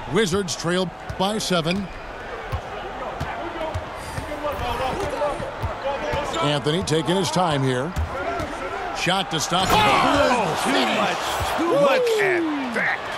Wizards trail by 7. Anthony taking his time here. Shot to stop. Oh, too much. Look at that.